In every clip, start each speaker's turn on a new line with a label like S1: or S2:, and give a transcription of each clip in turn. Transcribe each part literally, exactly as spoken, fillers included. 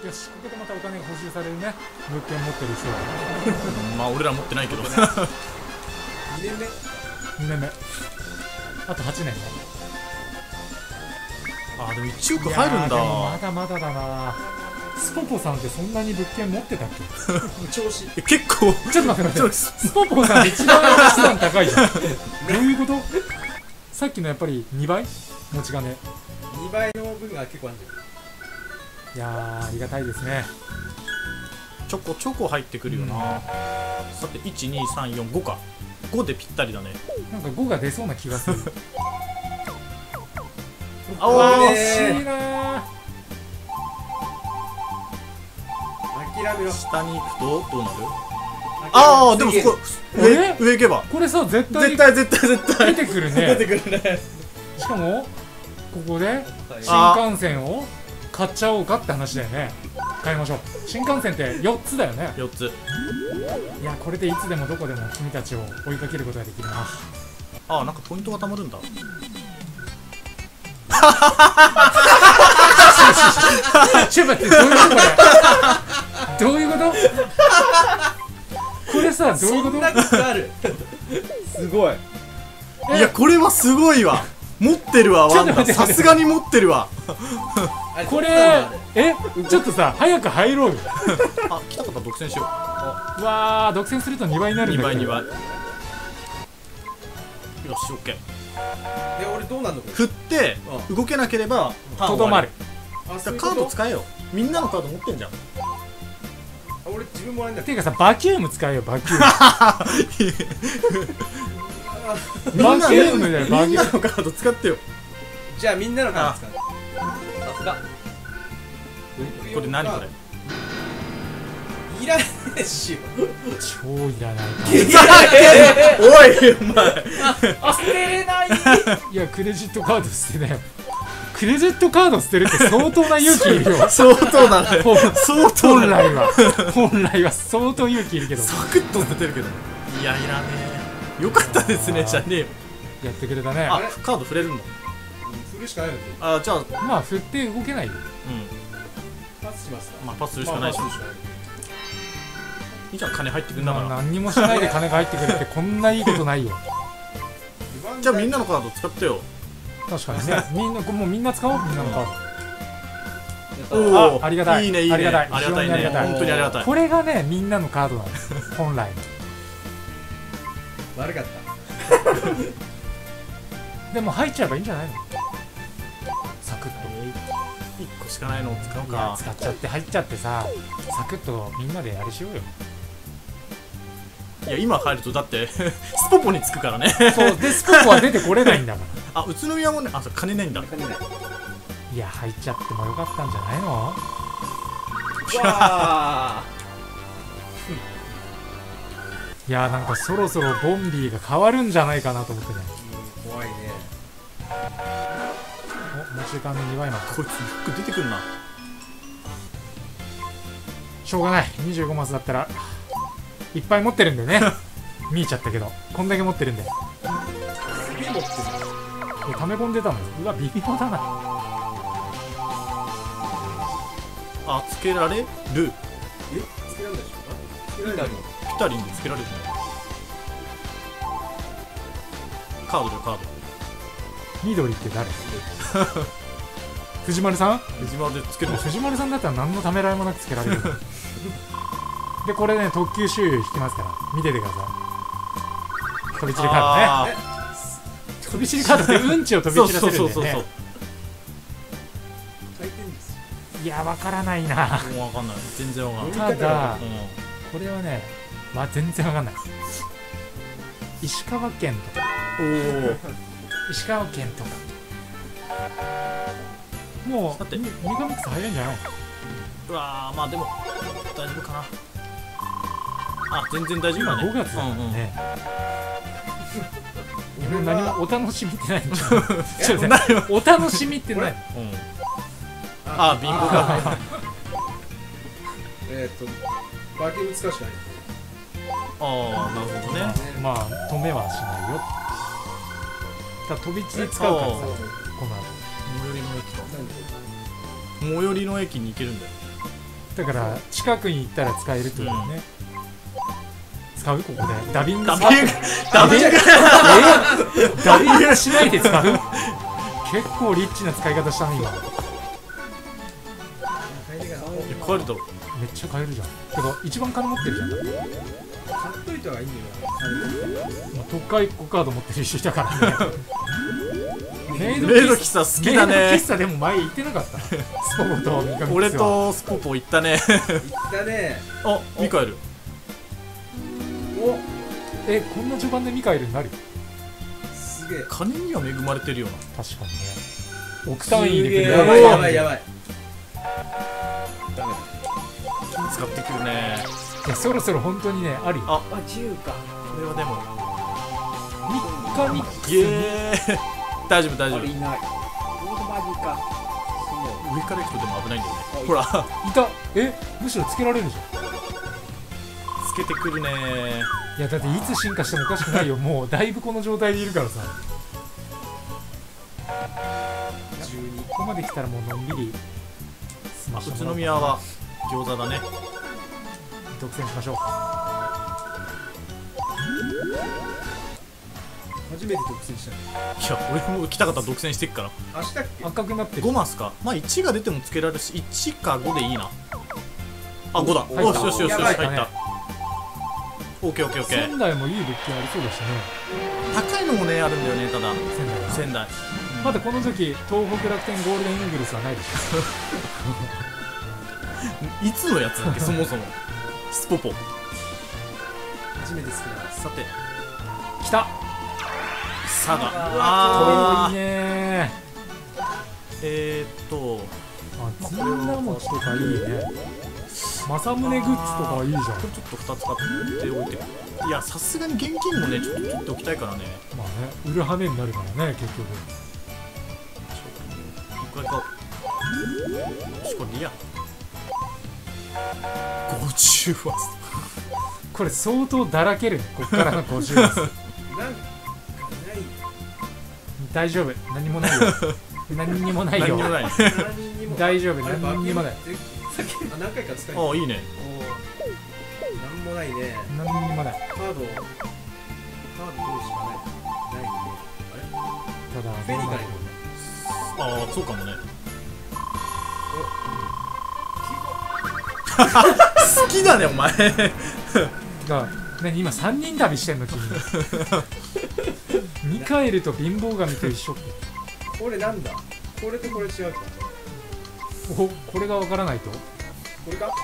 S1: よし、ここでまたお金が補充されるね。物件持ってる人は
S2: まあ俺ら持ってないけど。にねん
S3: め
S1: にねんめ、あとはちねんね。
S2: あーでもいちおく入るんだ。
S1: まだまだだな。スポポさんってそんなに物件持ってたっけ？
S3: 調子
S2: 結構
S1: ちょっと待って待って、スポポさん一番資産高いじゃん。どういうこと？さっきのやっぱりにばい持ち金。
S3: にばいの分が結構あるんだよ。
S1: いやー、ありがたいですね。
S2: ちょこちょこ入ってくるよな、うん、さていちにさんよんごか、ごでぴったりだね。
S1: なんかごが出そうな気がする。
S2: ああ
S1: 惜しいなー。
S3: 諦めろ。
S2: 下に行くとどうなる？ああでもそこ上上行けば
S1: これさ、絶対
S2: 絶対絶対絶対
S1: 出てくるね。
S2: 出てくるね。
S1: しかもここで新幹線を買っちゃおうかって話だよね。買いましょう。新幹線ってよっつだよね。
S2: よっつ。
S1: いや、これでいつでもどこでも君たちを追いかけることができるな。
S2: ああ、なんかポイントがたまるんだ。
S1: ちょっと待って、どういうことこれ。どういうこと？これさ、どういうこと？
S3: そんなことある。すごい。
S2: いや、これはすごいわ。持ってるわ、ワンダ。さすがに持ってるわ。
S1: これ、え、ちょっとさ、早く入ろうよ。
S2: あ、来た方独占しよう。
S1: うわー、独占するとにばいになるんだけど。
S2: にばいにばい。よし、オッケー。
S3: え、俺どうなんの？
S2: 振って動けなければ
S1: とどまる。
S2: カード使えよ。みんなのカード持ってんじゃん。
S3: 俺自分もらえんだっ
S1: ていうかさ、バキューム使えよ、バキューム。バキュームだよ、バキューム。
S2: みんなのカード使ってよ。
S3: じゃあみんなのカード使う。さすが。
S2: これ何これ？
S3: いらねえしよ。
S1: 超いらない。
S2: おい、お前。
S1: あ、捨てれない。いや、クレジットカード捨てね。クレジットカード捨てるって相当な勇気いるよ。
S2: 相当だね。相当。
S1: 本来は本来は相当勇気いるけど。
S2: サクッと捨ててるけど。いや、いらねえ。よかったですね、じゃねえよ。
S1: やってくれたね。
S2: あ、カード振れるんだ。
S3: 振るしかないの。
S2: あ、じゃあ
S1: まあ振って動けないよ。
S3: うん。パスします。
S2: まあパスするしかないし。いいじゃん、金入ってくんだから。
S1: 何にもしないで金が入ってくるってこんないいことないよ。
S2: じゃあみんなのカード使ってよ。
S1: 確かにね。みんなもうみんな使おう、みんなのカード。
S2: おお、
S1: ありがたい。
S2: いいね、いいね。
S1: ありがたい。
S2: ありがたいね。本当にありがたい。
S1: これがね、みんなのカードなんです。本来
S3: 悪かった。
S1: でも入っちゃえばいいんじゃないの？サクッと。
S2: いっこしかないのを使うか。
S1: 使っちゃって入っちゃってさ、サクッとみんなであれしようよ。
S2: いや、今入るとだってスポポにつくからね。
S1: そうで、スポポは出てこれないんだから。
S2: あ、宇都宮もね、あ、そう、金ないんだ。
S1: いや、入っちゃってもよかったんじゃないの？
S3: わ
S1: いや、なんかそろそろボンビーが変わるんじゃないかなと思ってね。
S3: 怖いね。
S1: お、持ち時間のにばいまで。
S2: こいつよく出てくんな。
S1: しょうがない。にじゅうごマスだったらいっぱい持ってるんでね。見えちゃったけど、こんだけ持ってるんで。
S3: 次持ってる。
S1: 溜め込んでたのよ。うわ、微妙だな。
S2: あ、つけられる。
S3: え、つけられないでしょ。つけられない。
S2: ピタリにつけられる。カードだよ、カード。
S1: 緑って誰？藤丸さん？
S2: 藤丸でつける。
S1: 藤丸さんだったら何のためらいもなくつけられる。で、これね、特急周遊引きますから見ててください。飛び散りカードね。飛び散りカードってうんちを飛び散らせるんだよね。
S2: そうそうそうそう。
S1: いや、わからないな。
S2: もうわかんない。全然わかんない。
S1: ただ、
S2: うん、
S1: これはね、まあ、全然わかんない。石川県とか。
S2: おお。
S1: 石川県とか。もう、
S2: だって
S1: ミカミックス入れんじゃないの？
S2: うわー、まあでも大丈夫かな。あ、全然大丈夫だね。
S1: ごがつだからね。うんうん、何もお楽しみってないんじゃん。ちょっと待って、お楽しみってない。うん。
S2: あ、ビンゴが。
S3: えっと、バーキング使うしかない。
S2: ああ、なるほどね。
S1: まあ、止めはしないよ。だ飛び地で使うからさ、この後。
S2: 最寄りの駅か。最寄りの駅に行けるんだよ。
S1: だから近くに行ったら使えるってことだよね、うん、使うここでダビング
S2: ダビングダビング
S1: えダビングしないで使う結構リッチな使い方したね今。
S2: 買えるだろ。
S1: めっちゃ買えるじゃん。てか一番金持ってるじゃん。
S3: 買っといた方がいいんだよな。
S1: まあ、特化いっこカード持ってる人いたからねメイド
S2: メイド喫茶好きだね。
S1: メイド喫茶でも前行ってなかったスポコとミカミ
S2: 俺とスポポ行ったね
S3: 行ったね。
S2: あ、ミカエル。
S3: お
S1: え、こんな序盤でミカエルになる？
S3: すげえ。
S2: 金には恵まれてるよな。
S1: 確かにね。億単位でくる。
S3: やばいやばいやばい。ダメだ。
S2: 金使ってくるね。
S1: いや、そろそろ本当にね、あるよ。
S2: あ、
S4: あ、じゅうか。
S2: これはでも
S1: ミカミックス
S2: イエーイ大丈夫大丈夫。
S4: あれいない。おーマジか。
S2: 上から行くとでも危ないんだよね。ほら
S1: いた。え、むしろつけられるじゃん。
S2: つけてくるね。
S1: いや、だっていつ進化してもおかしくないよ。もうだいぶこの状態でいるからさ。
S3: じゅうに。
S1: ここまで来たらもうのんびり済ま
S2: 宇
S1: してもらおうかな。
S2: 都宮は餃子だね。
S1: 独占しましょう。
S3: 初めて独占したね。
S2: いや、俺も来たかったら独占してっから。
S3: 明日だっけ？
S1: 赤くなってる。
S2: ごマスか。まあいちが出てもつけられるし、いちかごでいいな。あ、ごだ。
S1: 入った
S2: よしよしよしよし、
S3: やばい
S2: 入った。オッケーオッケーオッケー。
S1: 仙台もいい物件ありそうだしね。
S2: 高いのもね、あるんだよね、ただ。
S1: 仙台は
S2: 仙台。
S1: まだこの時東北楽天ゴールデンイーグルスはないでしょ
S2: いつのやつだっけ、そもそも。スポポ。
S3: 初めて好きな。
S2: さて、
S1: 来た。
S2: 佐賀。
S1: あーいい
S2: あー。
S1: ね
S2: えーっと、
S1: ー。あ、ずんだ餅とかいいね。政宗グッズとかいいじゃん。
S2: これちょっとふたつ買っておいて。いや、さすがに現金もね、ちょっと取っておきたいからね。
S1: まあね、売る羽目になるからね、結局。
S2: これ買おう。よし、これでいいや。ごじゅうは
S1: これ相当だらけるね、こっからのごじゅうマス。
S3: なんかない。
S1: 大丈夫、何もないよ。何にもないよ。
S2: 何にもない。
S3: 何にも。
S1: 大丈夫、
S3: あれ
S1: 何にもない。
S3: えさっきあ何回か使えた。
S2: ああ、いいね。
S3: なんもないね。
S1: 何にもない。
S3: カード。カードどうしかない。ないね。あれ？
S1: ただ、
S3: フェリカに。
S2: ああ、そうかもね。好きだね、お前。
S1: が、ね、今さんにん旅してんの、君。ミカエルと貧乏神と一緒って。
S3: これなんだ？これとこれ違うか。
S1: お、これがわからないと。
S3: これか？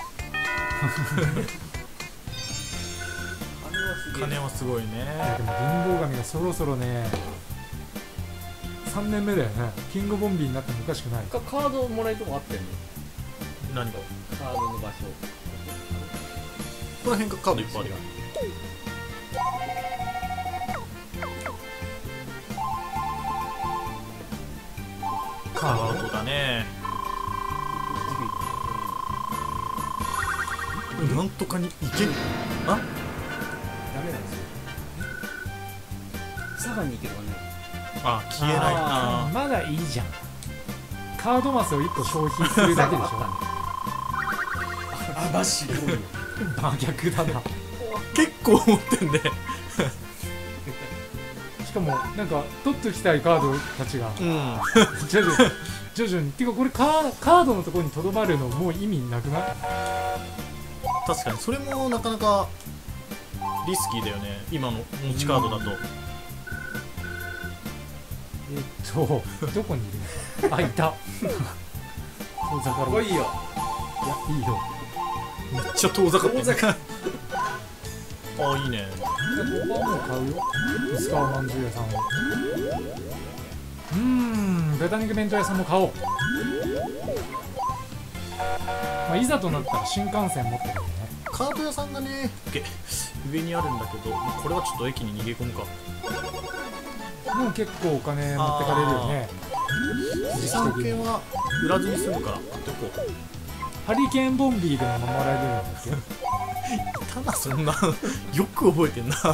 S2: 金はすごい
S1: いや
S2: ね。
S1: でも貧乏神がそろそろね、さんねんめだよね。キングボンビーになってもおかしくない。
S4: かカードもらえるとこあってんの？
S2: 何が
S4: カードの場所。
S2: この辺かカードいっぱいあるよ。カードだね。なんとかにいけん。あ、
S3: ダメなんですよ。
S4: 佐賀に行けばね。
S2: あ、消えないな。
S1: まだいいじゃん。カードマスをいっこ消費するだけでしょ。
S3: あ、バシ多いよ。
S1: 真逆だな。
S2: 結構持ってんで。
S1: しかもなんか取っておきたいカードたちが
S2: うん。
S1: 徐々に徐々にっていうかこれカーカードのところにとどまるのもう意味なくない？
S2: 確かにそれもなかなかリスキーだよね、今の持ちカードだと。
S1: えっとどこにいるの？あ、いた。遠ざかろう。いや
S3: 来いよ。
S1: いいよ。
S2: めっちゃ遠ざかってる。
S3: 遠ざか
S2: ああ、いいね。
S1: ここはもう買うよ。薄皮まんじゅう屋さんを。うーん、豚肉弁当屋さんも買おう。まあ、いざとなったら新幹線持ってるんでね。
S2: カード屋さんがね、け上にあるんだけど、これはちょっと駅に逃げ込むか。
S1: でも結構お金持ってかれるよね。
S2: 資産系は売らずに済むから買っておこう。
S1: ハリケーンボンビーでももらえるんだっけ？
S2: ただそんなよく覚えてんな。
S3: ろく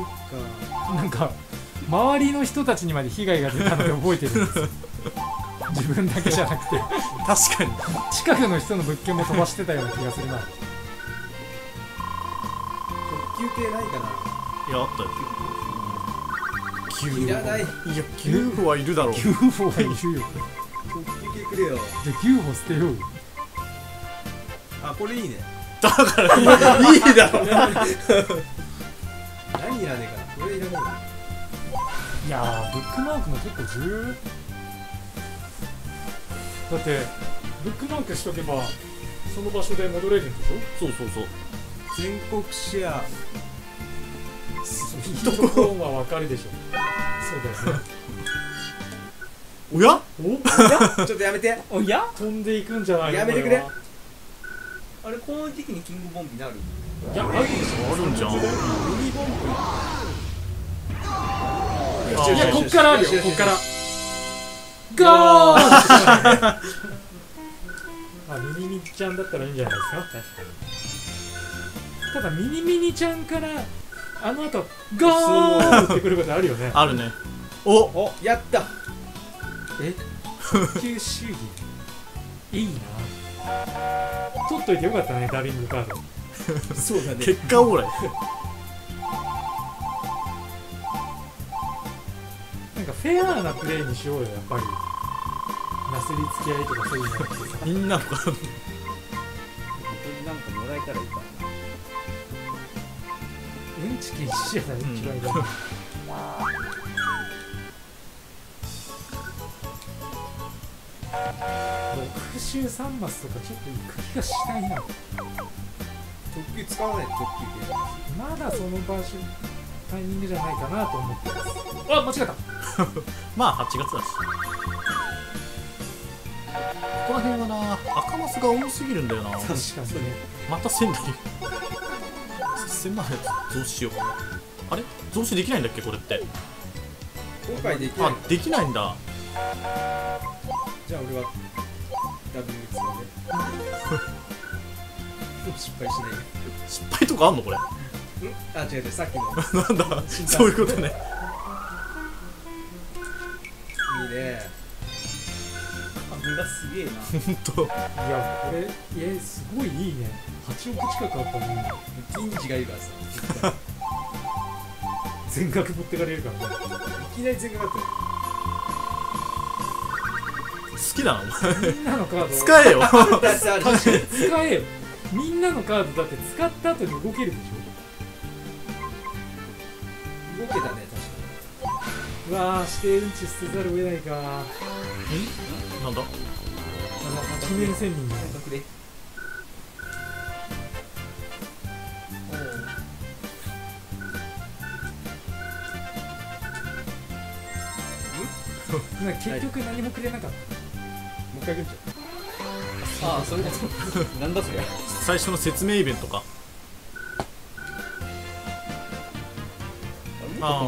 S3: か。
S1: なんか周りの人たちにまで被害が出たので覚えてるんですよ。 自分だけじゃなくて
S2: 確かに
S1: 近くの人の物件も飛ばしてたような気がするな。
S3: 特急系ないか
S2: いやあったよキュ
S3: な。いらない。
S2: いやキューフはいるだろう
S1: ユーフォー はいるよ。
S3: 特急系くれよ。
S1: じゃあ ユーフォー 捨てようよ。
S3: あ、これいいね。
S2: だからいいいいだろ
S3: 何いらねえかな。これいらないよ。
S1: いやー、ブックマークも結構重要よ。だってブックマークしとけばその場所で戻れるんでしょ。
S2: そうそうそう
S3: 全国シェア。
S1: いいとこはわかるでしょ。そうだよね。
S2: おや
S3: ちょっとやめて。
S4: おや
S1: 飛んでいくんじゃないの。
S3: やめてくれ
S1: こ
S3: あれ、この時期にキングボンビなる。
S1: れはいや、あるでしょ。
S2: あるんじゃん
S3: ミニボンビ。
S2: あ
S1: いや、こっからあるよ、こっから。
S3: よ
S1: ゴーまあ、ミニミニちゃんだったらいいんじゃないですか。ただ、ミニミニちゃんからあの後ゴーってくることあるよね。
S2: あるねお
S3: お、やった。
S1: え特急主義いいな。取っといてよかったね、ダビングカード。
S3: そうだね。
S2: 結果オーライ
S1: なんかフェアなプレイにしようよ、やっぱり。なすりつき合いとかそういうのやってさ。
S2: みんなのカード
S4: 本当になんかもらえたらいいか
S1: うんち禁止じゃない、
S2: うん
S1: 一番いいな。ろく周さんマスとかちょっと行く気がしないな。
S3: 特急使わない。特急系。
S1: まだその場所タイミングじゃないかなと思ってます。あ、間違った。
S2: まあはちがつだしここら辺はな赤マスが多すぎるんだよな
S1: 確かにね。
S2: また仙台せんまん増資しようあれ増資できないんだっけこれって
S3: 今回できない
S2: あ。できないんだ
S3: じゃあ俺はダブル使うね。失敗しないよ。
S2: 失敗とかあんのこれ
S3: んあ、違う違う、さっきの。
S2: なんだそういうことね
S3: いいね。
S4: な。株がすげえな。
S2: ほんと
S1: いや、これ、え、すごいいいね。はちおく近くあったのに、
S3: 銀次がいるからさ。
S1: 全額持ってかれるからね。
S3: いきなり全額だったよ。
S2: 好きだなお前
S1: みんなのカード、
S2: 使えよ
S3: だってあるし。
S1: 使えよ。みんなのカードだって使った後に動けるでし
S3: 動けたね、確か
S1: ょ。うわー、してうんち捨てざるを得ないか。
S2: なんだ
S1: 記念仙人だ。
S3: に。感覚で。
S1: なんか結局何もくれなかった。
S3: もう一回来るじ
S4: ああ、それだ。なんだそれ。
S2: 最初の説明イベントかあ
S4: おお。
S3: ゃん。あ、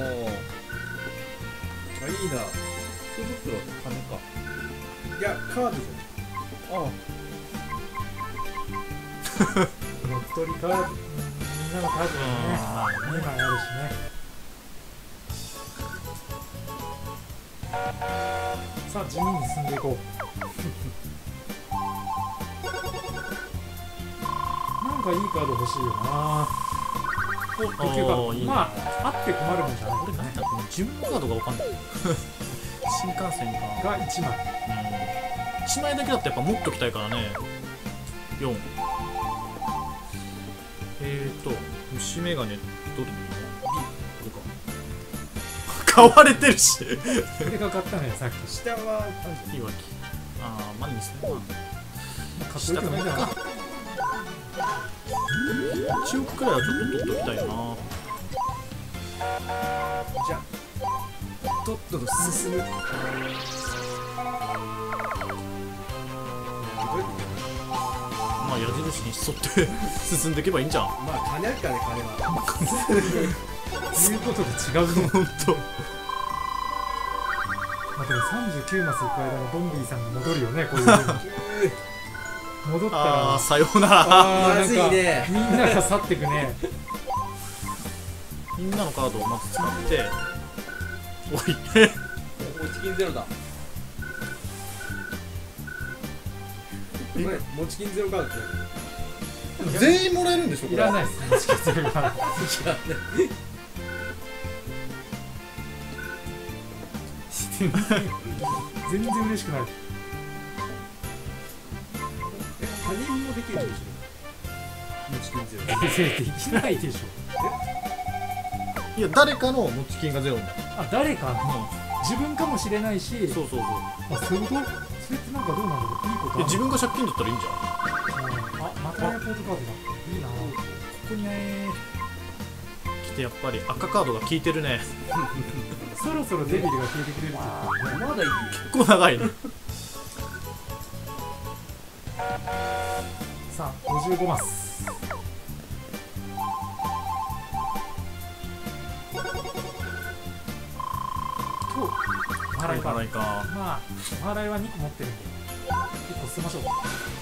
S3: いいな。
S4: 福袋金か。
S3: いや、カードじ
S4: あ
S1: 乗っ取りカード、うんみんなのカードだね。
S2: あ
S1: にまいあるしね。さあ、地味に進んでいこう。なんかいいカード欲しいよな。お、特急カード。
S2: いいね
S1: まあ、あって困るもんじゃない。
S2: これ何だこの順番カードがわかんない新幹線か
S1: がいちまい。
S2: うんいちまいだけだとやっぱ持っときたいからねよんえーと虫眼鏡どれでいいの B これか買われてるし
S1: これが買ったのよ、さっき。
S3: ゃん。下は、
S2: いいわけああまあいいですねまあ
S1: 買っといてもいいんじゃない？
S2: いちおくくらいはちょっと取っておきたいな
S3: じゃあ、とっとと進む。どうやって
S2: まあ矢印に沿って進んでいけばいいんじゃん
S3: まあ、金あるからね、金は。
S1: 言うことが違うね。
S2: ほんと
S1: まあ、でもさんじゅうきゅうマス行く間のボンビーさんが戻るよね、こういう風に。戻った
S2: あ
S1: ら
S2: あ、さようなら
S1: あー
S3: まずいね
S1: なんかみんなが去ってくね。
S2: みんなのカードをまず使っておい
S4: おいチキンゼロだ。
S3: お前持ち金ゼロカードって
S2: 全員もらえるんでしょこれ。
S1: いらないです持ち金ゼロカード。
S3: 知らない
S1: 全然嬉しくない。
S3: 他人もできるでしょ持ち金ゼロ。
S1: できないでしょ。
S2: いや誰かの持ち金がゼロになる。
S1: あ、誰かの自分かもしれないし。
S2: そうそうそう。
S1: あ、そういうこと？それってなんかどうなんだろう。いいことある。
S2: 自分が借金だったらいいんじゃん。
S1: あ、またエアポートカードだ。いいな。
S2: ここにね来てやっぱり赤カードが効いてるね。
S1: そろそろデビルが消えてくれるって言ってね。
S4: まだいいよ。
S2: 結構長いね。
S1: さあ、ごじゅうごマス。と、お払いか。
S2: 払いか。
S1: まあ、お払いはにこ持ってるんで、いっこ捨てましょう。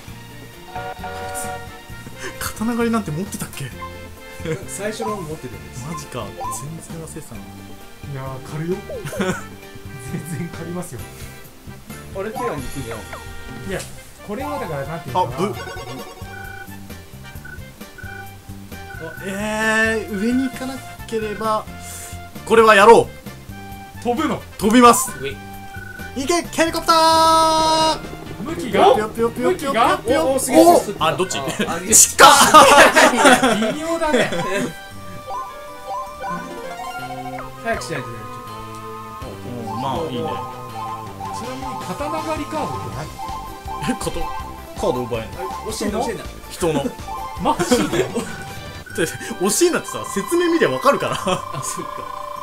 S2: 刀狩りなんて持ってたっけ？
S3: 最初の方持ってるんです。
S2: マジか。全然忘れてたな。
S1: いやー、狩るよ。全然狩りますよ。
S4: あれペアに行くじゃん。
S1: いや、これはだからなんていうの
S2: あ、
S1: かな。
S2: ぶ。えー、上に行かなければこれはやろう。
S1: 飛ぶの。
S2: 飛びます。
S4: 上。
S2: 行けヘリコプター。
S1: 向きが
S2: ぴよぴよぴよぴよぴよぴよ。
S3: おおすげえすげえ
S2: あ、どっち？
S4: ああ
S2: しか
S1: 微妙だね。
S3: 早くしないとね。
S2: まあいいね。
S1: ちなみに刀狩りカードって
S2: え、カードカード奪えんの？
S3: 教えんな教えんな。
S2: 人の。
S1: 何？マジで？
S2: 惜しいなってさ、説明見りゃわかるから。
S3: あ、そっか。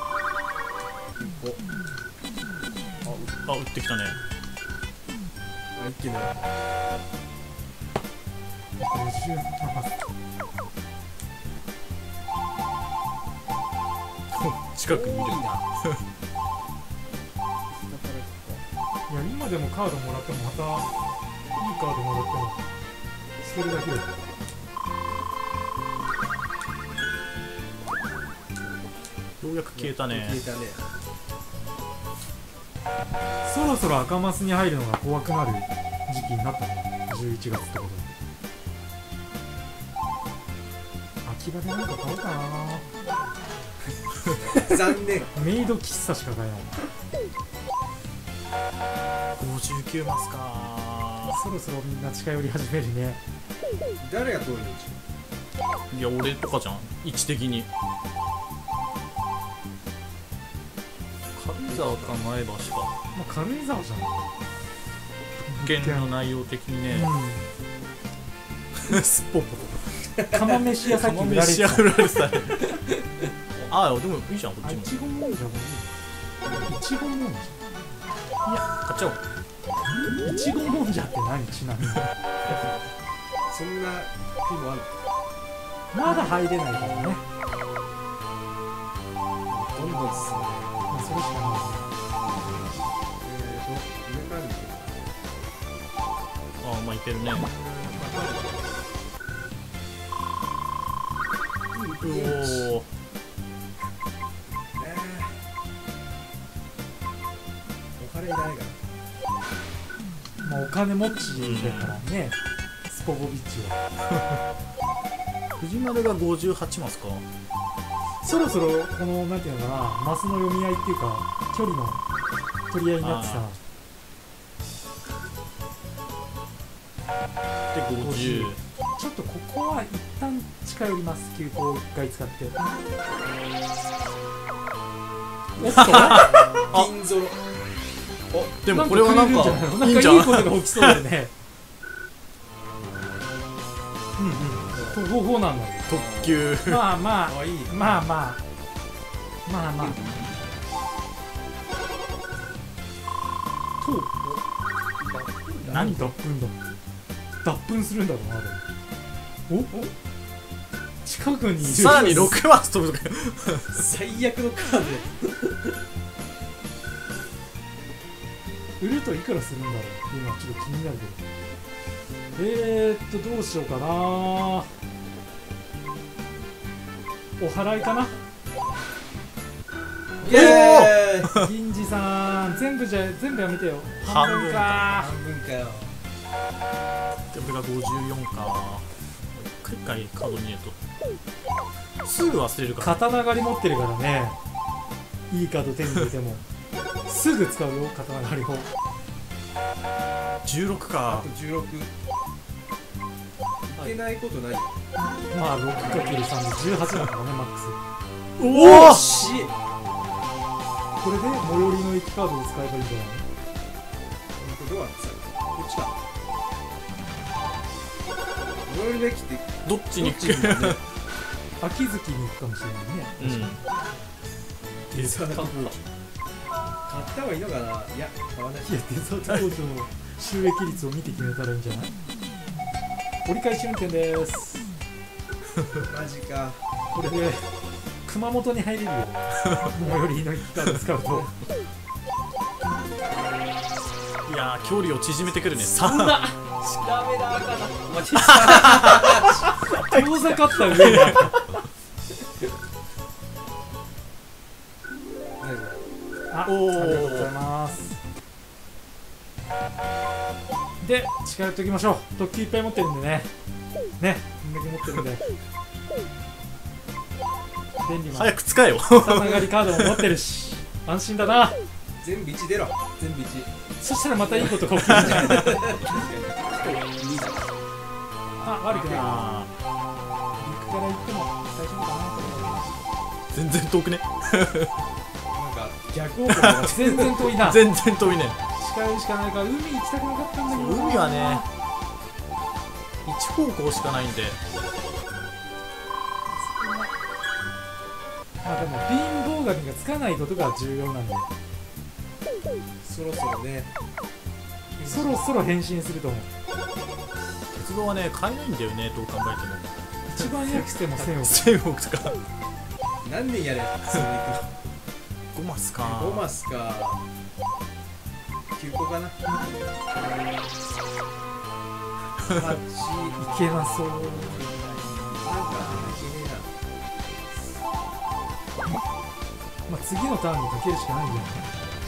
S2: あ、打ってきたね。
S3: あ、一気に。
S1: ごじゅうななマス。
S2: 近くにいる。
S4: 多いな。
S1: いや、今でもカードもらってもまたいいカードもらっても捨てるだけだよ。
S2: ようやく消えたね。
S3: 消えたね。
S1: そろそろ赤マスに入るのが怖くなる時期になったね。じゅういちがつってことで。秋葉でなんか買おうかな。
S3: 残念。
S1: メイド喫茶しか買えない。
S2: ごじゅうきゅうマスか。
S1: そろそろみんな近寄り始めるね。
S3: 誰が遠いの？
S2: いや、俺とかじゃん、位置的に。軽井沢か前橋か。
S1: まあ軽井沢じゃん。
S2: 物件の内容的にね、すっぽんぽと
S1: うん。釜飯屋さっき
S2: 釜
S1: 売られてた。
S2: 飯屋売られてたね。ああ、でもいいじゃん、こっ
S1: あ、い
S2: ちも。
S1: ちごもんじゃもいい。いちごもんじ
S2: 買っちゃおう。
S1: ゃ。いちごもんじゃって何？ちなみに。
S3: そんな日もある。
S1: まだ入れないからね。
S3: どんどん進む。
S1: まあ、それしかないですね。
S3: えーと、上から見てる。
S2: ああ、まあいけるね。おお。
S3: えー、お金いらないから。
S1: まあ、お金持ちだからね、スポボビッチは。
S2: 藤丸がごじゅうはちマスか。
S1: そろそろこのなんていうのかな、マスの読み合いっていうか距離の取り合いになってさ。
S2: でごじゅう。
S1: ちょっとここは一旦近寄ります。急行を一回使って。おっと
S3: 金ゾロ。
S2: でもこれはなんか
S1: なんかいい
S2: いいんじゃん。
S1: ことが起きそうだよね。うんうん。と方法なんだよ。
S2: 特急。
S1: まあまあ
S3: あ、いい。
S1: まあまあまあまあと何脱粉だ脱粉するんだろうな。でもおお近くにいる。
S2: さらにろくマス飛ぶとか。
S3: 最悪のカードで。
S1: 売るといくらするんだろうっていうのはちょっと気になるけど。えーっとどうしようかな。お払いかな。
S3: イエーイ。
S1: 銀次さん全部じゃ全部やめてよ。
S2: 半分
S1: か
S3: 半分かよ。
S2: で俺がごじゅうよんか。一回一回カード見ねえとすぐ忘れるから。
S1: 刀狩り持ってるからね、いいカード手に入れてもすぐ使うよ、刀狩りを。
S2: じゅうろくか。
S3: あとじゅうろく。いけないことない。
S1: まあ ろくかけるさん でじゅうはちだからね、マックス。
S2: おお
S3: し
S1: これで最寄りの駅カードを使えばいいんじゃないの。
S3: 本当どうなってたこっちか。最寄りの駅って
S2: どっちに行く。
S1: 秋月に行くかもしれないね。
S2: うん
S3: デザート工場買った方がいいのかな。いや買わない。
S1: いや、デザート工場の収益率を見て決めたらいいんじゃない。折り返し運転です。
S3: マジか。
S1: これで熊本に入れるよ。最寄りの駅カード使うと。
S2: いやー距離を縮めてくるね。さん
S4: ダメだ赤だ。マジ
S1: 遠ざかった上が。あ、
S2: おー
S1: ありがとうございます。で、近寄っておきましょう。特急いっぱい持ってるんでね。ね、こんだけ持ってるんで。便利な
S2: 早く使えよ。
S1: 刀狩りカードも持ってるし、安心だな。
S3: 全部いち出ろ。全部いち。
S1: そしたらまたいいことが起きるんじゃない。
S3: 確かに。
S1: あ、悪くない。
S2: あ
S1: 陸から行っても大丈夫かな。
S2: ー全然遠くね。
S3: なんか逆方向だな。
S1: 全然遠いな。
S2: 全然遠いね。
S1: 近寄るしかないから海行きたくなかったんだけどな。
S2: 海はね一方向しかないんで。
S1: まあでも貧乏神がつかないことが重要なんで、
S3: そろそろね。
S1: そろそろ変身すると思う。
S2: 鉄道はね買えないんだよね、どう考えても。
S1: 一番安くてもせんおく。
S2: せんおくとか
S3: 何年やれ。それでい
S2: ごマスか。
S3: くごマスか。きゅうこかな。はち。
S1: いけなそう。
S3: なんかいけね
S1: まあ次のターンにかけるしかないんだよね。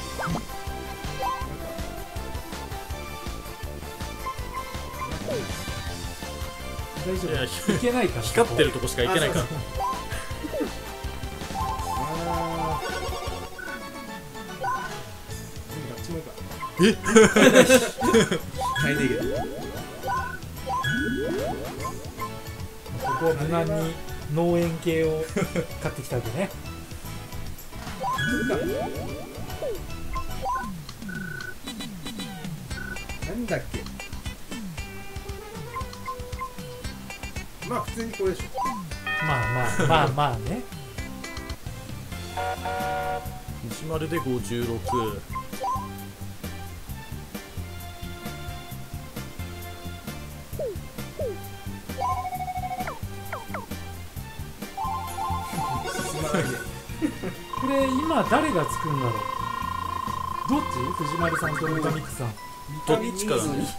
S1: 大丈
S2: いや
S1: 夫。いけないから。
S2: 光ってるとこしか行けないから。
S3: えな。あー。あっちもか。
S2: え
S3: 買いねえけど。
S1: ここは無難に農園系を買ってきたわけね。
S3: なんだっけ。まあ普通にこれでしょ。
S1: まあまあまあまあね。
S2: 西丸でごじゅうろく。
S3: 進まないで。
S1: これ今誰がつくんだろう。どっち？藤丸さんとルカミックさん。
S2: どっちかだね。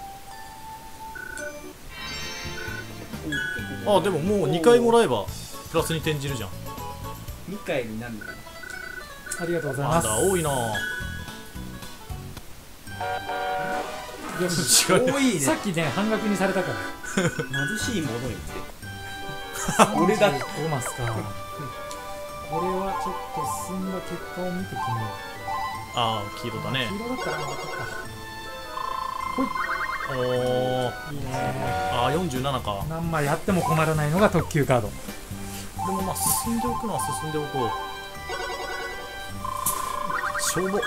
S2: あ、でももうにかいもらえばプラスに転じるじゃん。
S4: ミカエルになるのかな。
S1: ありがとうございます。
S2: なんだ多いな。
S1: よし。
S2: 違う。
S3: 多いね。
S1: さっきね半額にされたから。
S4: 貧しいものにって俺だ。
S1: ごマスか。これはちょっと進んだ結果を見て決めよ
S2: ああ、黄色だ
S1: う。
S2: ね
S1: 黄。色だったらまたか。
S2: おー、
S1: いいね。
S2: ああ、よんじゅうななか。
S1: 何枚あっても困らないのが特急カード。
S2: でもまあ進んでおくのは進んでおこう。しょうも。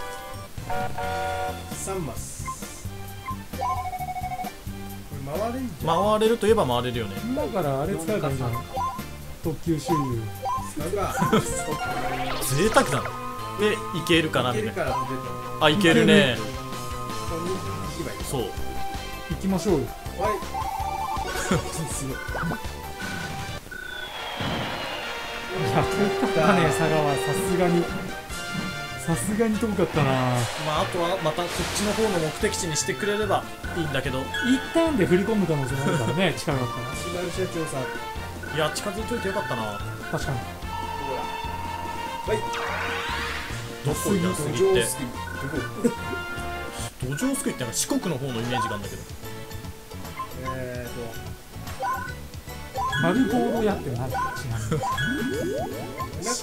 S3: さんマス。これ回れんじゃん。
S2: 回れるといえば回れるよね。
S1: だからあれ使えばいいんじゃない？特急周遊。
S3: 使うか。
S2: 贅沢だな。で、いけるかなみたいな。
S3: いけるから飛べと。
S2: あ、いけるね。
S3: ここに行けばいい。
S2: そう。
S1: 行きましょうよ。
S3: はい。すごい。
S1: いや、遠かったね、佐川。さすがに。さすがに遠かったな。
S2: まあ、あとはまたこっちの方の目的地にしてくれればいいんだけど。
S1: 一旦で振り込む可能性もあるからね、近かったら。
S3: 石丸社長さん。
S2: いや、近づいといてよかったな。
S1: 確かに。
S3: はい。
S2: どこいなすぎて。
S3: 上好き。どこ。
S2: 土壌すくいってなんか四国の方のイメージがあるんだけど。
S3: えー
S1: 丸ボールやって何ちなみに
S3: となんか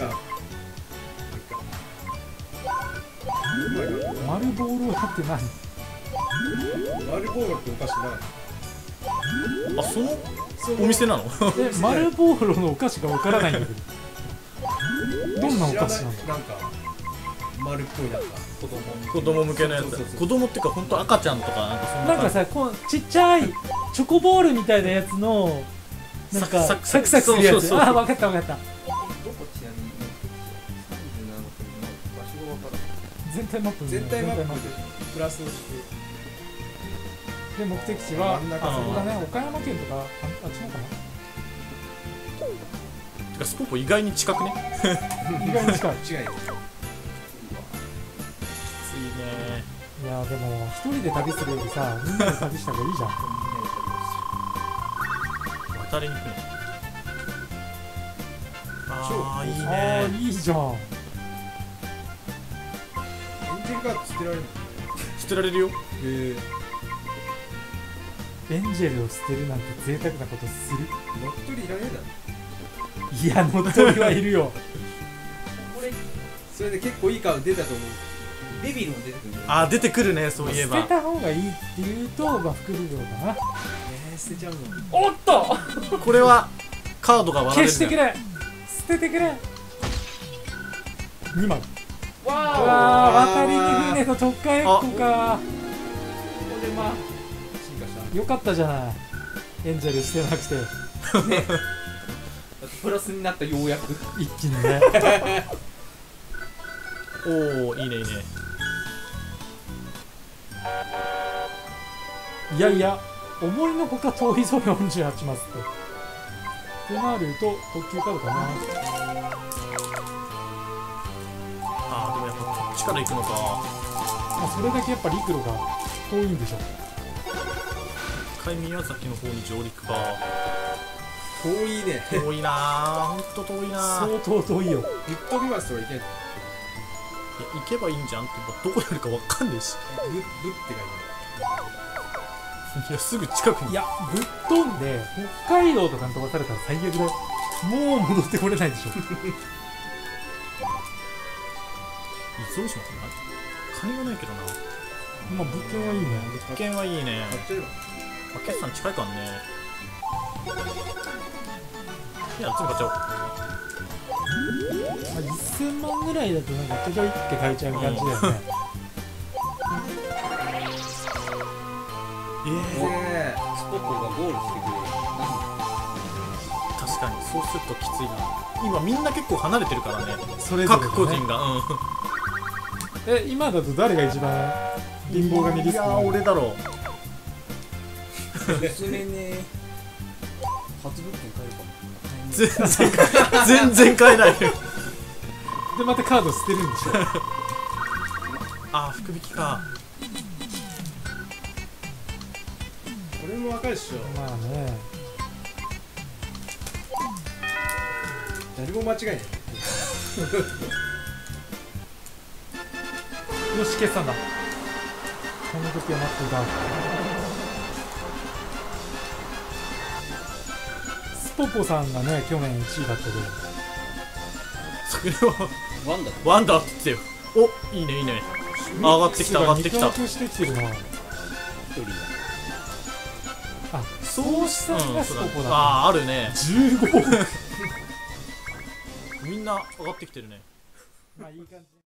S1: 丸ボールやって何
S3: 丸ボーロってお菓子なかっ
S2: あ、その
S3: た
S2: お店なの？
S1: え丸ボールのお菓子がわからないんだけどどんなお菓子なの？
S3: 知らないなんか丸っぽいなんか子供
S2: 子供向けのやつ。
S3: そうそうそう
S2: 子供っていうか本当赤ちゃんとかなんかそんな
S1: なんか
S2: 感じ。
S1: さこうちっちゃいチョコボールみたいなやつのなんか
S2: サク
S1: サクサクするやつ。
S2: そうそうそう
S1: あ、わかったわかった。
S4: どこちなみにさんじゅうななの国の場所がわからない。
S1: 全体マップ。
S3: 全体マップでプラスをして
S1: で目的地は
S3: 真ん中
S1: あそこだね。岡山県とかああっちのか
S2: てかスポポ意外に近くね。
S1: な。意外に近い。
S3: 違いよ
S2: きついね。
S1: いやでも一人で旅するよりさみんなで旅した方がいいじゃん。
S2: 渡りにくいね。ああいい
S1: ああ
S2: ね。
S1: いいじゃん。
S3: エンジェルカード捨てられるの
S2: 捨てられるよ。
S3: え
S1: エンジェルを捨てるなんて贅沢なことする。
S3: 乗っ取りいらねえだろ
S1: いや乗っ取りはいるよ。
S4: これ
S3: それで結構いいカード出たと思う
S4: デビルも出てくるんじゃない？
S2: あー出てくるね、そういえば。
S1: 捨てた方がいいっていうとまあ副部長かな。
S3: えー、捨てちゃうの
S1: おっと
S2: これはカードが割られる、ね。
S1: 消してくれ捨ててくれにまい。
S4: わ
S1: うわー渡りに船と特化エッコか。
S4: ここでまあ
S3: 進化した
S1: よかったじゃないエンジェル捨てなくて
S4: プラスになったようやく。
S1: 一気にね。
S2: おおいいねいいね。
S1: いやいや思いのほか遠いぞよんじゅうはちマスってってなると特急カードかな。
S2: ああでもやっぱこっちから行くのか。
S1: まあそれだけやっぱ陸路が遠いんでしょ。
S2: 一回宮崎の方に上陸か。
S3: 遠いね
S2: 遠いなー、ほんと遠いなー。いや
S1: 相当遠いよ。
S3: ぶっ飛びますとはいけない
S2: 行けばいいんじゃんって、どこにあるかわかんねえし。
S3: ぶぶって書いて
S2: いやすぐ近くに。
S1: いやぶっ飛んで北海道とかに飛ばされたら最悪だよ。もう戻ってこれないでしょ。
S2: 伊豆大島って何？金がないけどな。
S1: まあ物件はいいね。
S2: 物件はいいね。
S3: ある買っちゃえば
S2: あ、決算近いからね。いや、全部買っちゃおう。
S1: まあ、いっせんまんぐらいだとなんかちょちょいって買えちゃう感じだよね。
S2: ええ
S3: ね
S4: スポットがゴールしてくれる。
S2: 確かにそうするときついな。今みんな結構離れてるからね。
S1: それぞれ、ね、
S2: 各個人が。うん。
S1: え今だと誰が一番貧乏神リスク
S2: いやー俺だろう。
S4: おすすめね。初物件買えるかも。
S2: 全然全然買えない。
S1: でまたカード捨てるんでしょ。
S2: あー福引きか。
S3: これもわかるっしょ
S1: まあね
S3: 誰も間違いない
S1: よし決算だ。この時は待っていた。スポポさんがね去年いちいだったけど
S2: それは
S4: ワンダ
S2: ワンダーって言ってよ。おいいねいいね。上がってきた上がってきた。
S1: 肉薄してきてるな。
S4: 一人
S1: あ総資産がスポポだ、
S2: ああーあるね。
S1: じゅうごおく。
S2: みんな上がってきてるね。
S1: まあいい感じ。